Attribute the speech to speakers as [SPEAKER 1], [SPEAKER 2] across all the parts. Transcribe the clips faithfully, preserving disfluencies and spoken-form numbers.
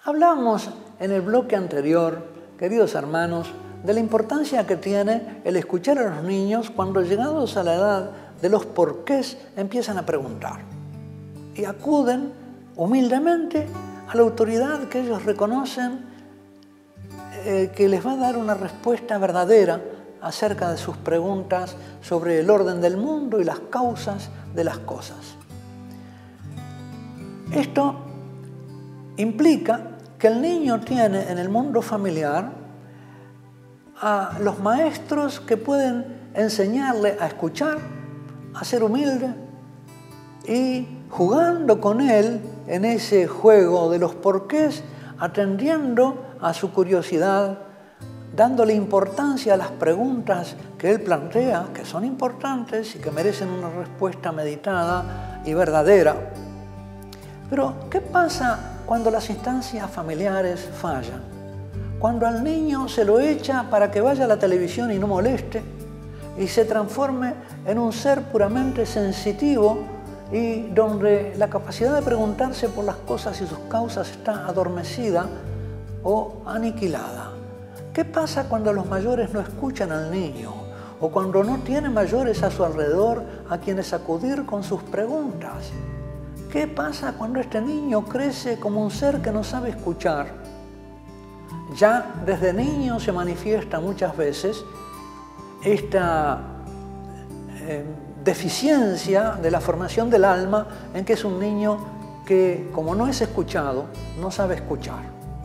[SPEAKER 1] Hablamos en el bloque anterior, queridos hermanos, de la importancia que tiene el escuchar a los niños cuando, llegados a la edad de los porqués, empiezan a preguntar y acuden humildemente a la autoridad que ellos reconocen eh, que les va a dar una respuesta verdadera acerca de sus preguntas sobre el orden del mundo y las causas de las cosas. Esto implica que el niño tiene en el mundo familiar a los maestros que pueden enseñarle a escuchar, a ser humilde y jugando con él en ese juego de los porqués, atendiendo a su curiosidad, dándole importancia a las preguntas que él plantea, que son importantes y que merecen una respuesta meditada y verdadera. Pero, ¿qué pasa cuando las instancias familiares fallan? Cuando al niño se lo echa para que vaya a la televisión y no moleste y se transforme en un ser puramente sensitivo y donde la capacidad de preguntarse por las cosas y sus causas está adormecida o aniquilada. ¿Qué pasa cuando los mayores no escuchan al niño o cuando no tiene mayores a su alrededor a quienes acudir con sus preguntas? ¿Qué pasa cuando este niño crece como un ser que no sabe escuchar? Ya desde niño se manifiesta muchas veces esta eh, deficiencia de la formación del alma en que es un niño que, como no es escuchado, no sabe escuchar.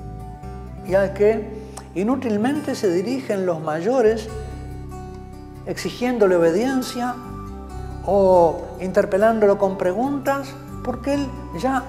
[SPEAKER 1] Ya que inútilmente se dirigen los mayores exigiéndole obediencia o interpelándolo con preguntas, porque él ya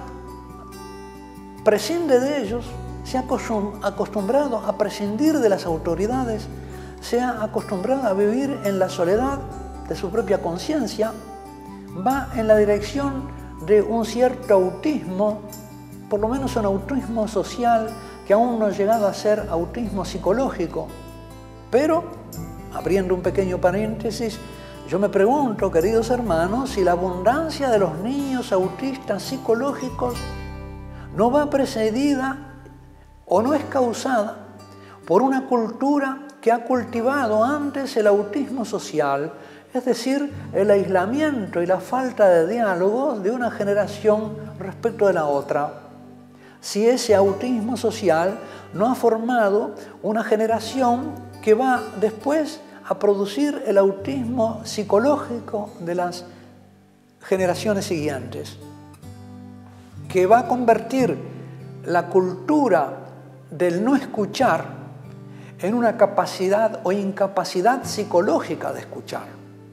[SPEAKER 1] prescinde de ellos, se ha acostumbrado a prescindir de las autoridades, se ha acostumbrado a vivir en la soledad de su propia conciencia, va en la dirección de un cierto autismo, por lo menos un autismo social que aún no ha llegado a ser autismo psicológico. Pero, abriendo un pequeño paréntesis, yo me pregunto, queridos hermanos, si la abundancia de los niños autistas psicológicos no va precedida o no es causada por una cultura que ha cultivado antes el autismo social, es decir, el aislamiento y la falta de diálogo de una generación respecto de la otra. Si ese autismo social no ha formado una generación que va después a producir el autismo psicológico de las generaciones siguientes, que va a convertir la cultura del no escuchar en una capacidad o incapacidad psicológica de escuchar.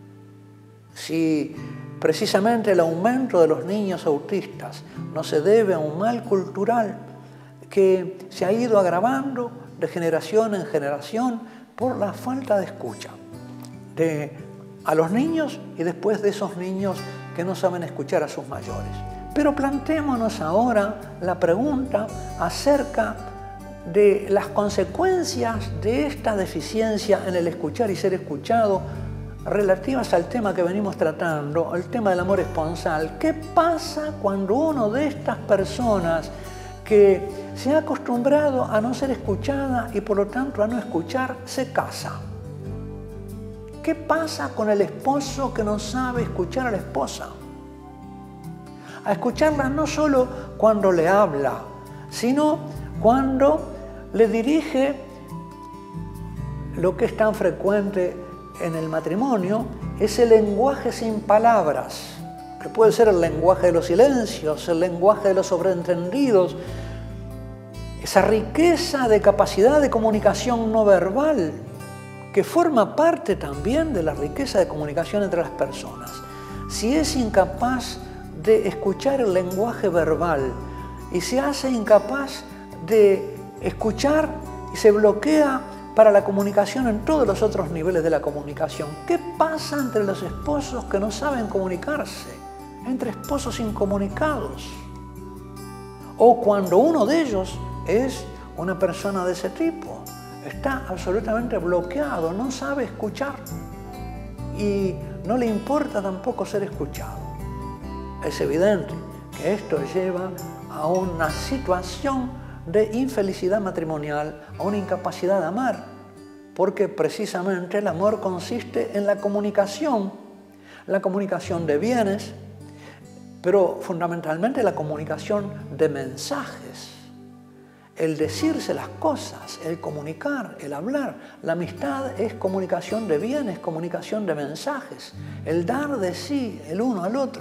[SPEAKER 1] Si precisamente el aumento de los niños autistas no se debe a un mal cultural que se ha ido agravando de generación en generación por la falta de escucha de, a los niños y después de esos niños que no saben escuchar a sus mayores. Pero planteémonos ahora la pregunta acerca de las consecuencias de esta deficiencia en el escuchar y ser escuchado relativas al tema que venimos tratando, el tema del amor esponsal. ¿Qué pasa cuando uno de estas personas que se ha acostumbrado a no ser escuchada y por lo tanto a no escuchar, se casa? ¿Qué pasa con el esposo que no sabe escuchar a la esposa? A escucharla no solo cuando le habla, sino cuando le dirige lo que es tan frecuente en el matrimonio, ese lenguaje sin palabras, que puede ser el lenguaje de los silencios, el lenguaje de los sobreentendidos, esa riqueza de capacidad de comunicación no verbal, que forma parte también de la riqueza de comunicación entre las personas. Si es incapaz de escuchar el lenguaje verbal y se hace incapaz de escuchar y se bloquea para la comunicación en todos los otros niveles de la comunicación, ¿qué pasa entre los esposos que no saben comunicarse? Entre esposos incomunicados. O cuando uno de ellos es una persona de ese tipo, está absolutamente bloqueado, no sabe escuchar y no le importa tampoco ser escuchado. Es evidente que esto lleva a una situación de infelicidad matrimonial, a una incapacidad de amar, porque precisamente el amor consiste en la comunicación, la comunicación de bienes, pero fundamentalmente la comunicación de mensajes, el decirse las cosas, el comunicar, el hablar. La amistad es comunicación de bienes, comunicación de mensajes, el dar de sí el uno al otro.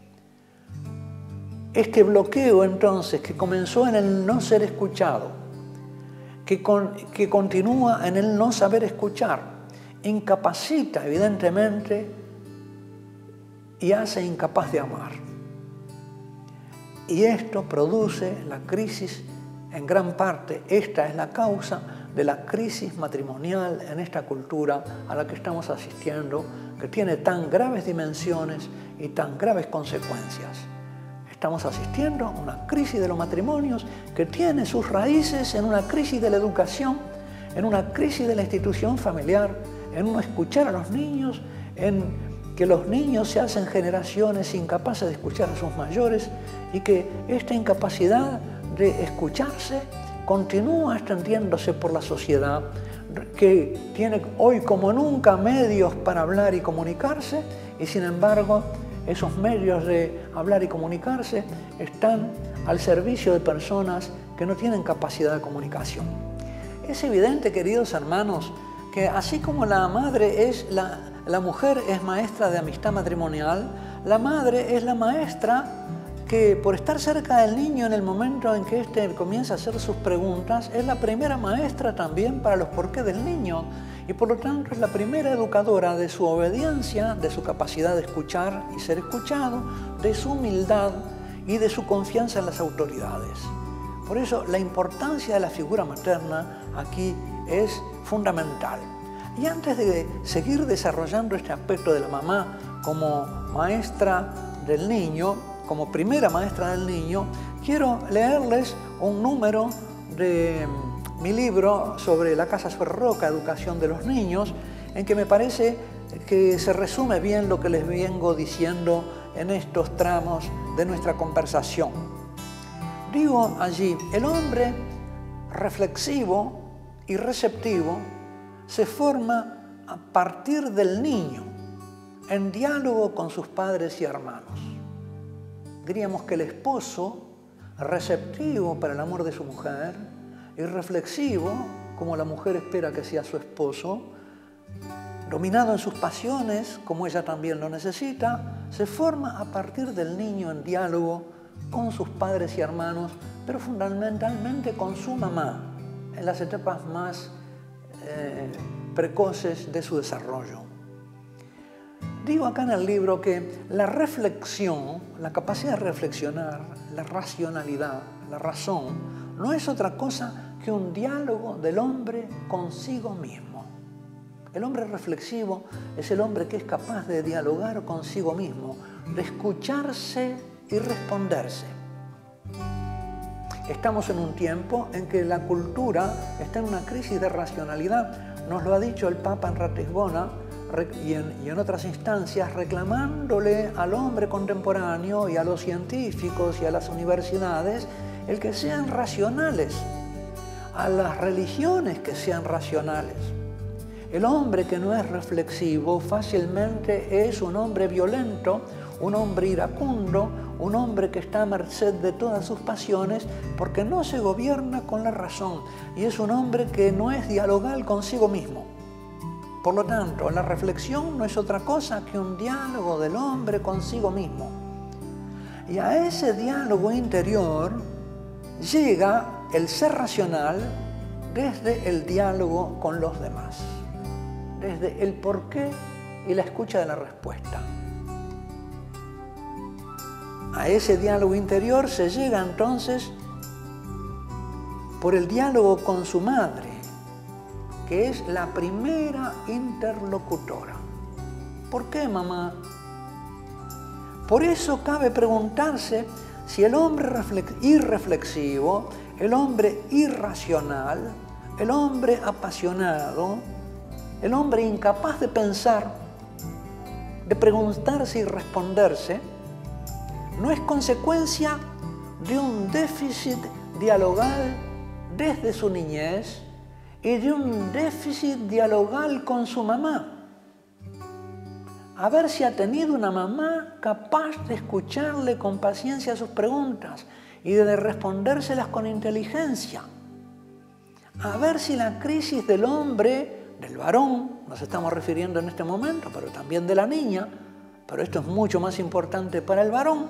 [SPEAKER 1] Este bloqueo entonces que comenzó en el no ser escuchado, que, con, que continúa en el no saber escuchar, incapacita evidentemente y hace incapaz de amar. Y esto produce la crisis, en gran parte, esta es la causa de la crisis matrimonial en esta cultura a la que estamos asistiendo, que tiene tan graves dimensiones y tan graves consecuencias. Estamos asistiendo a una crisis de los matrimonios que tiene sus raíces en una crisis de la educación, en una crisis de la institución familiar, en no escuchar a los niños, en que los niños se hacen generaciones incapaces de escuchar a sus mayores y que esta incapacidad de escucharse continúa extendiéndose por la sociedad, que tiene hoy como nunca medios para hablar y comunicarse, y sin embargo esos medios de hablar y comunicarse están al servicio de personas que no tienen capacidad de comunicación. Es evidente, queridos hermanos, que así como la madre es la, la mujer es maestra de amistad matrimonial, la madre es la maestra que por estar cerca del niño en el momento en que éste comienza a hacer sus preguntas, es la primera maestra también para los porqués del niño y por lo tanto es la primera educadora de su obediencia, de su capacidad de escuchar y ser escuchado, de su humildad y de su confianza en las autoridades. Por eso la importancia de la figura materna aquí es fundamental. Y antes de seguir desarrollando este aspecto de la mamá como maestra del niño, como primera maestra del niño, quiero leerles un número de mi libro sobre la Casa Suer Roca, Educación de los Niños, en que me parece que se resume bien lo que les vengo diciendo en estos tramos de nuestra conversación. Digo allí, el hombre reflexivo y receptivo se forma a partir del niño, en diálogo con sus padres y hermanos. Diríamos que el esposo, receptivo para el amor de su mujer y reflexivo, como la mujer espera que sea su esposo, dominado en sus pasiones, como ella también lo necesita, se forma a partir del niño en diálogo con sus padres y hermanos, pero fundamentalmente con su mamá, en las etapas más eh, precoces de su desarrollo. Digo acá en el libro que la reflexión, la capacidad de reflexionar, la racionalidad, la razón, no es otra cosa que un diálogo del hombre consigo mismo. El hombre reflexivo es el hombre que es capaz de dialogar consigo mismo, de escucharse y responderse. Estamos en un tiempo en que la cultura está en una crisis de racionalidad. Nos lo ha dicho el Papa en Ratisbona, Y en, y en otras instancias, reclamándole al hombre contemporáneo y a los científicos y a las universidades el que sean racionales, a las religiones que sean racionales. El hombre que no es reflexivo fácilmente es un hombre violento, un hombre iracundo, un hombre que está a merced de todas sus pasiones porque no se gobierna con la razón y es un hombre que no es dialogal consigo mismo. Por lo tanto, la reflexión no es otra cosa que un diálogo del hombre consigo mismo. Y a ese diálogo interior llega el ser racional desde el diálogo con los demás, desde el porqué y la escucha de la respuesta. A ese diálogo interior se llega entonces por el diálogo con su madre, que es la primera interlocutora. ¿Por qué, mamá? Por eso cabe preguntarse si el hombre irreflexivo, el hombre irracional, el hombre apasionado, el hombre incapaz de pensar, de preguntarse y responderse, no es consecuencia de un déficit dialogal desde su niñez y de un déficit dialogal con su mamá. A ver si ha tenido una mamá capaz de escucharle con paciencia sus preguntas y de respondérselas con inteligencia. A ver si la crisis del hombre, del varón, nos estamos refiriendo en este momento, pero también de la niña, pero esto es mucho más importante para el varón,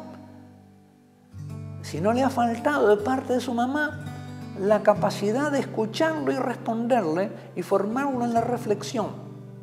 [SPEAKER 1] si no le ha faltado de parte de su mamá la capacidad de escucharlo y responderle y formarlo en la reflexión.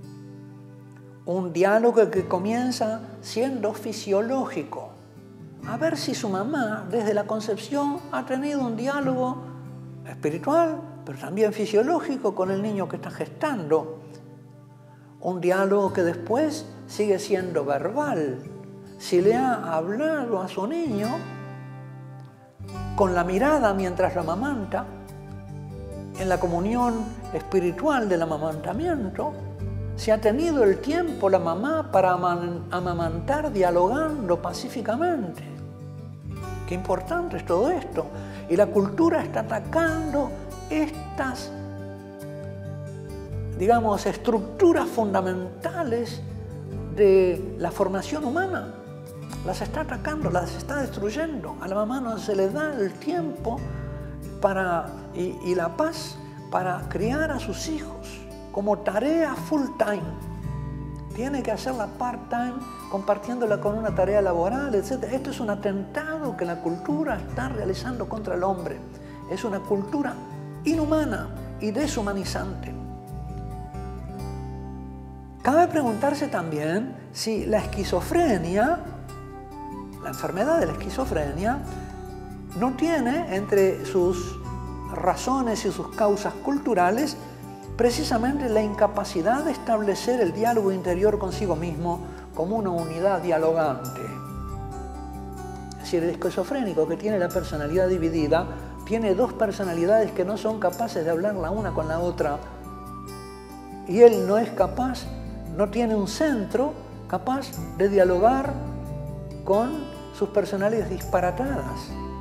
[SPEAKER 1] Un diálogo que comienza siendo fisiológico. A ver si su mamá, desde la concepción, ha tenido un diálogo espiritual, pero también fisiológico con el niño que está gestando. Un diálogo que después sigue siendo verbal. Si le ha hablado a su niño con la mirada mientras lo amamanta, en la comunión espiritual del amamantamiento, si ha tenido el tiempo la mamá para amamantar dialogando pacíficamente. Qué importante es todo esto. Y la cultura está atacando estas, digamos, estructuras fundamentales de la formación humana. Las está atacando, las está destruyendo. A la mamá no se le da el tiempo para, y, y la paz para criar a sus hijos como tarea full time. Tiene que hacerla part time, compartiéndola con una tarea laboral, etcétera. Esto es un atentado que la cultura está realizando contra el hombre. Es una cultura inhumana y deshumanizante. Cabe preguntarse también si la esquizofrenia, la enfermedad de la esquizofrenia, no tiene entre sus razones y sus causas culturales precisamente la incapacidad de establecer el diálogo interior consigo mismo como una unidad dialogante. Es decir, el esquizofrénico que tiene la personalidad dividida tiene dos personalidades que no son capaces de hablar la una con la otra, y él no es capaz, no tiene un centro capaz de dialogar con sus personalidades disparatadas.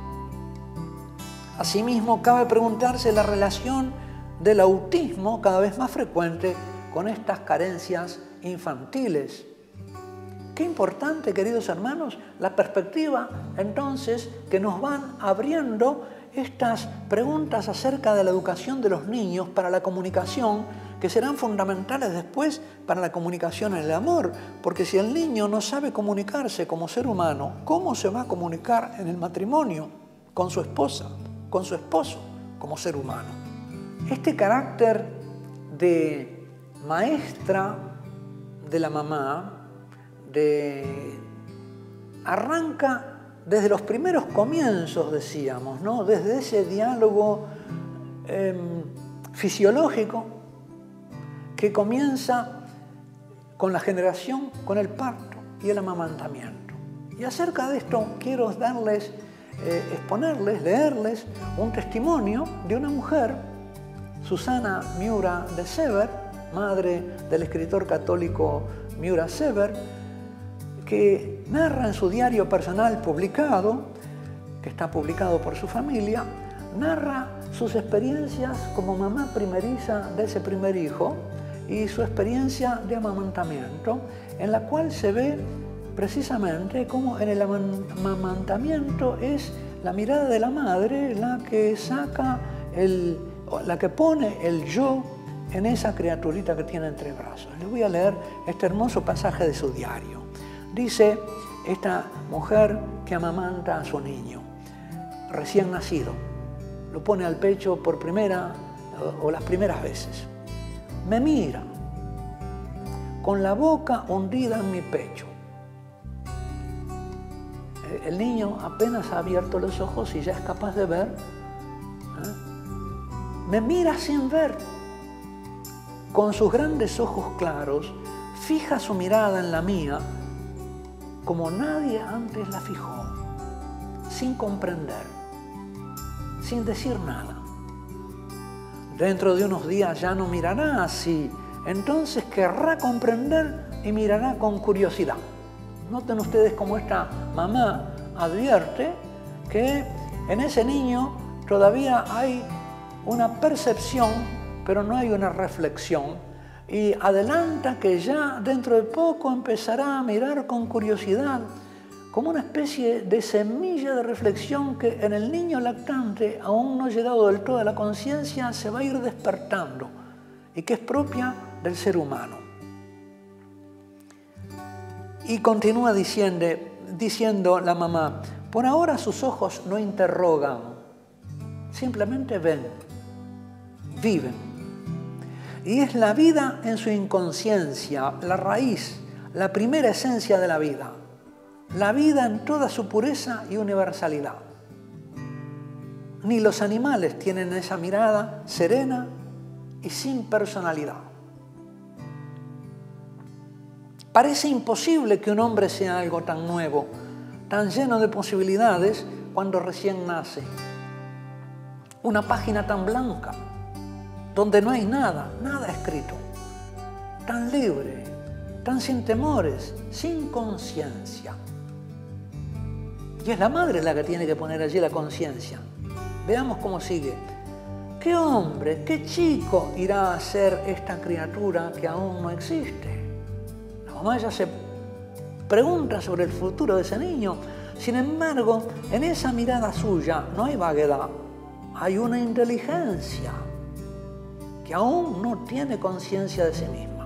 [SPEAKER 1] Asimismo, cabe preguntarse la relación del autismo cada vez más frecuente con estas carencias infantiles. Qué importante, queridos hermanos, la perspectiva entonces que nos van abriendo estas preguntas acerca de la educación de los niños para la comunicación, que serán fundamentales después para la comunicación en el amor, porque si el niño no sabe comunicarse como ser humano, ¿cómo se va a comunicar en el matrimonio con su esposa, con su esposo, como ser humano? Este carácter de maestra de la mamá de, arranca desde los primeros comienzos, decíamos, ¿no? Desde ese diálogo eh, fisiológico que comienza con la generación, con el parto y el amamantamiento. Y acerca de esto quiero darles, eh, exponerles, leerles un testimonio de una mujer, Susana Miura de Sever, madre del escritor católico Miura Sever, que narra en su diario personal publicado, que está publicado por su familia, narra sus experiencias como mamá primeriza de ese primer hijo y su experiencia de amamantamiento, en la cual se ve precisamente cómo en el amamantamiento es la mirada de la madre la que saca el la que pone el yo en esa criaturita que tiene entre brazos. Les voy a leer este hermoso pasaje de su diario. Dice esta mujer que amamanta a su niño, recién nacido, lo pone al pecho por primera o, o las primeras veces. Me mira con la boca hundida en mi pecho. El niño apenas ha abierto los ojos y ya es capaz de ver. ¿eh? Me mira sin ver. Con sus grandes ojos claros, fija su mirada en la mía como nadie antes la fijó, sin comprender, sin decir nada. Dentro de unos días ya no mirará así, entonces querrá comprender y mirará con curiosidad. Noten ustedes cómo esta mamá advierte que en ese niño todavía hay una percepción, pero no hay una reflexión. Y adelanta que ya dentro de poco empezará a mirar con curiosidad, como una especie de semilla de reflexión que en el niño lactante, aún no llegado del todo a la conciencia, se va a ir despertando y que es propia del ser humano. Y continúa diciendo, diciendo la mamá, por ahora sus ojos no interrogan, simplemente ven, viven. Y es la vida en su inconsciencia, la raíz, la primera esencia de la vida. La vida en toda su pureza y universalidad. Ni los animales tienen esa mirada serena y sin personalidad. Parece imposible que un hombre sea algo tan nuevo, tan lleno de posibilidades cuando recién nace. Una página tan blanca, donde no hay nada, nada escrito. Tan libre, tan sin temores, sin conciencia. Y es la madre la que tiene que poner allí la conciencia. Veamos cómo sigue. ¿Qué hombre, qué chico irá a ser esta criatura que aún no existe? La mamá ya se pregunta sobre el futuro de ese niño. Sin embargo, en esa mirada suya no hay vaguedad, hay una inteligencia que aún no tiene conciencia de sí misma.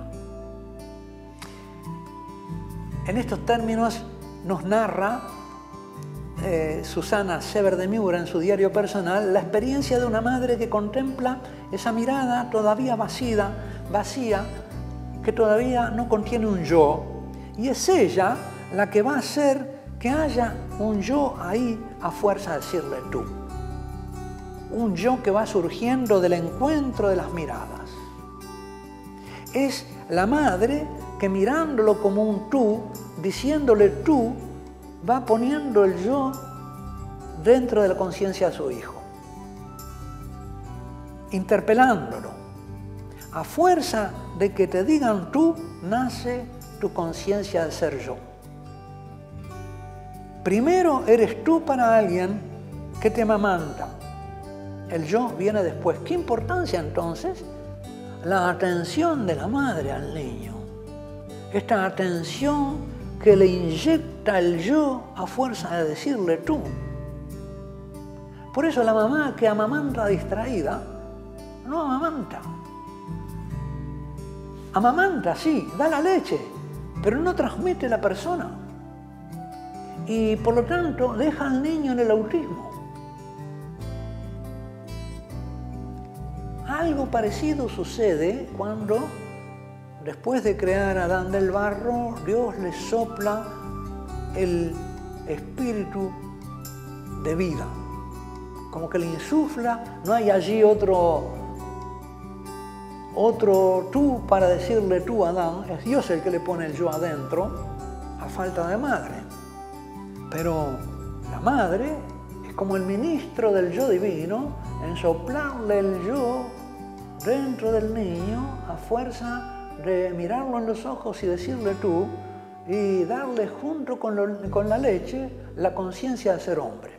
[SPEAKER 1] En estos términos nos narra Eh, Susana Sever de Miura en su diario personal la experiencia de una madre que contempla esa mirada todavía vacía, vacía, que todavía no contiene un yo, y es ella la que va a hacer que haya un yo ahí a fuerza de decirle tú. Un yo que va surgiendo del encuentro de las miradas. Es la madre que mirándolo como un tú, diciéndole tú, va poniendo el yo dentro de la conciencia de su hijo, interpelándolo. A fuerza de que te digan tú, nace tu conciencia de ser yo. Primero eres tú para alguien que te amamanta. El yo viene después. ¿Qué importancia entonces? La atención de la madre al niño. Esta atención que le inyecta el yo a fuerza de decirle tú. Por eso la mamá que amamanta distraída, no amamanta. Amamanta, sí, da la leche, pero no transmite la persona. Y por lo tanto deja al niño en el autismo. Algo parecido sucede cuando, después de crear a Adán del barro, Dios le sopla el espíritu de vida. Como que le insufla, no hay allí otro, otro tú para decirle tú a Adán, es Dios el que le pone el yo adentro, a falta de madre. Pero la madre es como el ministro del yo divino en soplarle el yo dentro del niño a fuerza de mirarlo en los ojos y decirle tú, y darle junto con, lo, con la leche la conciencia de ser hombre.